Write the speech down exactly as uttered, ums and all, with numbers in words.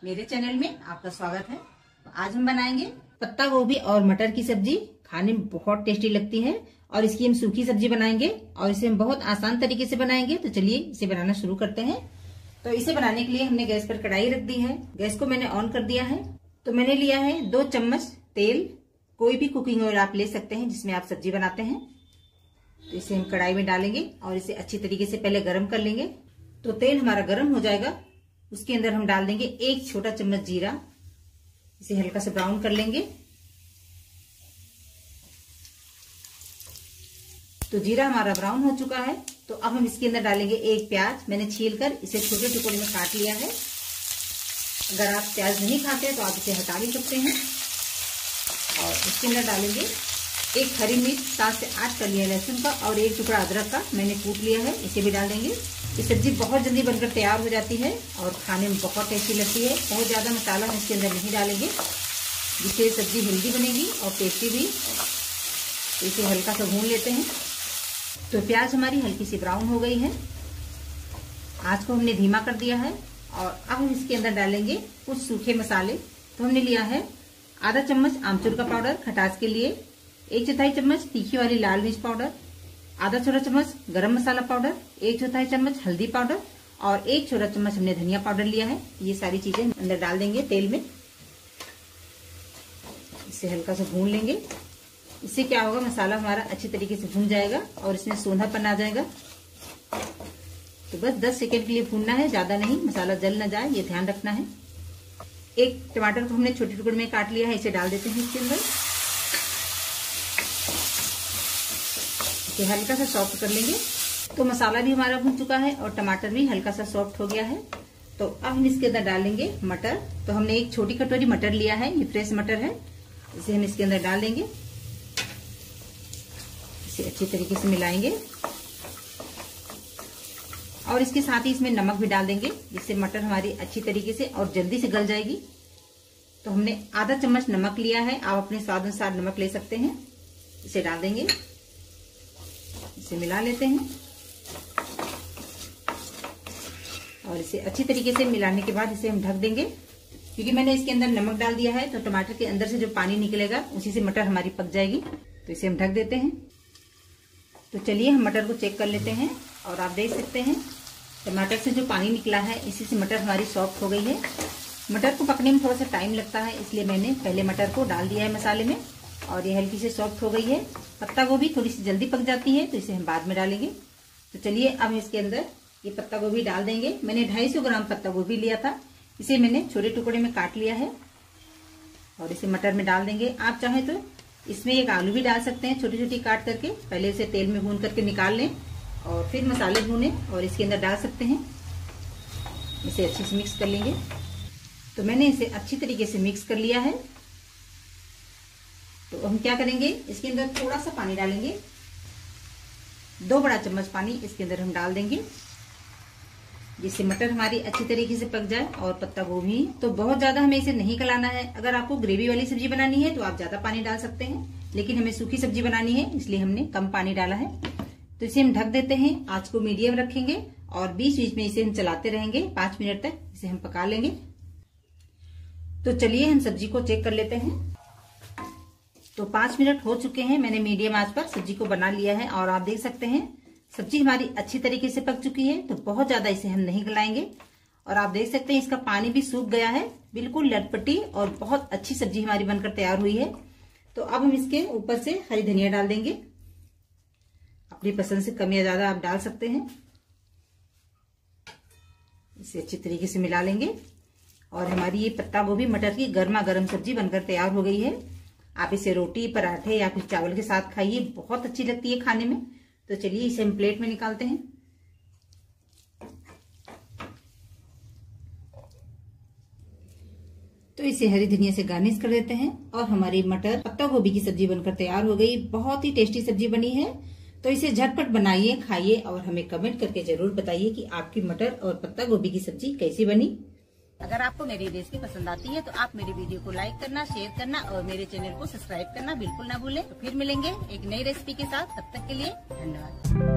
मेरे चैनल में आपका स्वागत है। तो आज हम बनाएंगे पत्ता गोभी और मटर की सब्जी। खाने में बहुत टेस्टी लगती है और इसकी हम सूखी सब्जी बनाएंगे और इसे हम बहुत आसान तरीके से बनाएंगे। तो चलिए इसे बनाना शुरू करते हैं। तो इसे बनाने के लिए हमने गैस पर कढ़ाई रख दी है। गैस को मैंने ऑन कर दिया है। तो मैंने लिया है दो चम्मच तेल। कोई भी कुकिंग ऑयल आप ले सकते हैं जिसमें आप सब्जी बनाते हैं। तो इसे हम कढ़ाई में डालेंगे और इसे अच्छी तरीके से पहले गर्म कर लेंगे। तो तेल हमारा गर्म हो जाएगा, उसके अंदर हम डाल देंगे एक छोटा चम्मच जीरा। इसे हल्का से ब्राउन कर लेंगे। तो जीरा हमारा ब्राउन हो चुका है। तो अब हम इसके अंदर डालेंगे एक प्याज। मैंने छीलकर इसे छोटे टुकड़े में काट लिया है। अगर आप प्याज नहीं खाते हैं तो आप इसे हटा भी सकते हैं। और इसके अंदर डालेंगे एक हरी मिर्च, सात से आठ कलियां लहसुन का और एक टुकड़ा अदरक का मैंने कूट लिया है। इसे भी डाल देंगे। ये सब्जी बहुत जल्दी बनकर तैयार हो जाती है और खाने में बहुत टेस्टी लगती है। बहुत ज्यादा मसाला हम इसके अंदर नहीं डालेंगे, जिससे सब्जी हेल्दी बनेगी और टेस्टी भी। तो इसे हल्का सा भून लेते हैं। तो प्याज हमारी हल्की सी ब्राउन हो गई है। आंच को हमने धीमा कर दिया है और अब हम इसके अंदर डालेंगे कुछ सूखे मसाले। तो हमने लिया है आधा चम्मच आमचूर का पाउडर खटास के लिए, एक चौथाई चम्मच तीखी वाली लाल मिर्च पाउडर, आधा छोटा चम्मच गरम मसाला पाउडर, एक चौथाई चम्मच हल्दी पाउडर और एक छोटा चम्मच हमने धनिया पाउडर लिया है। ये सारी चीजें अंदर डाल देंगे तेल में। इसे हल्का सा भून लेंगे। इससे क्या होगा, मसाला हमारा अच्छी तरीके से भून जाएगा और इसमें सोंधापन आ जाएगा। तो बस दस सेकेंड के लिए भूनना है, ज्यादा नहीं, मसाला जल न जाए, ये ध्यान रखना है। एक टमाटर को हमने छोटे टुकड़े में काट लिया है, इसे डाल देते हैं इसके अंदर। इसे हल्का सा सॉफ्ट कर लेंगे। तो मसाला भी हमारा भून चुका है और टमाटर भी हल्का सा सॉफ्ट हो गया है। तो अब हम इसके अंदर डालेंगे मटर। तो हमने एक छोटी कटोरी मटर लिया है, ये फ्रेश मटर है। इसे हम इसके अंदर डाल देंगे। इसे अच्छी तरीके से मिलाएंगे और इसके साथ ही इसमें नमक भी डाल देंगे, जिससे मटर हमारी अच्छी तरीके से और जल्दी से गल जाएगी। तो हमने आधा चम्मच नमक लिया है, आप अपने स्वाद अनुसार नमक ले सकते हैं। इसे डाल देंगे, इसे मिला लेते हैं और इसे अच्छी तरीके से मिलाने के बाद इसे हम ढक देंगे। क्योंकि मैंने इसके अंदर नमक डाल दिया है तो टमाटर के अंदर से जो पानी निकलेगा उसी से मटर हमारी पक जाएगी। तो इसे हम ढक देते हैं। तो चलिए हम मटर को चेक कर लेते हैं और आप देख सकते हैं टमाटर से जो पानी निकला है इसी से मटर हमारी सॉफ्ट हो गई है। मटर को पकने में थोड़ा सा टाइम लगता है, इसलिए मैंने पहले मटर को डाल दिया है मसाले में और ये हल्की से सॉफ्ट हो गई है। पत्ता गोभी थोड़ी सी जल्दी पक जाती है तो इसे हम बाद में डालेंगे। तो चलिए अब इसके अंदर ये पत्ता गोभी डाल देंगे। मैंने ढाई सौ ग्राम पत्ता गोभी लिया था, इसे मैंने छोटे टुकड़े में काट लिया है और इसे मटर में डाल देंगे। आप चाहें तो इसमें एक आलू भी डाल सकते हैं, छोटी छोटी काट करके। पहले इसे तेल में भून करके निकाल लें और फिर मसाले भूनें और इसके अंदर डाल सकते हैं। इसे अच्छे से मिक्स कर लेंगे। तो मैंने इसे अच्छी तरीके से मिक्स कर लिया है। तो हम क्या करेंगे, इसके अंदर थोड़ा सा पानी डालेंगे, दो बड़ा चम्मच पानी इसके अंदर हम डाल देंगे, जिससे मटर हमारी अच्छी तरीके से पक जाए और पत्ता गोभी। तो बहुत ज्यादा हमें इसे नहीं गलाना है। अगर आपको ग्रेवी वाली सब्जी बनानी है तो आप ज्यादा पानी डाल सकते हैं, लेकिन हमें सूखी सब्जी बनानी है इसलिए हमने कम पानी डाला है। तो इसे हम ढक देते हैं। आंच को मीडियम रखेंगे और बीच बीच में इसे हम चलाते रहेंगे। पांच मिनट तक इसे हम पका लेंगे। तो चलिए हम सब्जी को चेक कर लेते हैं। तो पांच मिनट हो चुके हैं। मैंने मीडियम आंच पर सब्जी को बना लिया है और आप देख सकते हैं सब्जी हमारी अच्छी तरीके से पक चुकी है। तो बहुत ज्यादा इसे हम नहीं गलाएंगे और आप देख सकते हैं इसका पानी भी सूख गया है, बिल्कुल लटपटी और बहुत अच्छी सब्जी हमारी बनकर तैयार हुई है। तो अब हम इसके ऊपर से हरी धनिया डाल देंगे। अपनी पसंद से कम या ज्यादा आप डाल सकते हैं। इसे अच्छी तरीके से मिला लेंगे और हमारी ये पत्ता गोभी मटर की गर्मा गर्म सब्जी बनकर तैयार हो गई है। आप इसे रोटी, पराठे या फिर चावल के साथ खाइए, बहुत अच्छी लगती है खाने में। तो चलिए इसे हम प्लेट में निकालते हैं। तो इसे हरी धनिया से गार्निश कर देते हैं और हमारी मटर पत्ता गोभी की सब्जी बनकर तैयार हो गई। बहुत ही टेस्टी सब्जी बनी है। तो इसे झटपट बनाइए, खाइए और हमें कमेंट करके जरूर बताइए कि आपकी मटर और पत्ता गोभी की सब्जी कैसी बनी। अगर आपको मेरी रेसिपी पसंद आती है तो आप मेरी वीडियो को लाइक करना, शेयर करना और मेरे चैनल को सब्सक्राइब करना बिल्कुल ना भूलें। तो फिर मिलेंगे एक नई रेसिपी के साथ। तब तक के लिए धन्यवाद।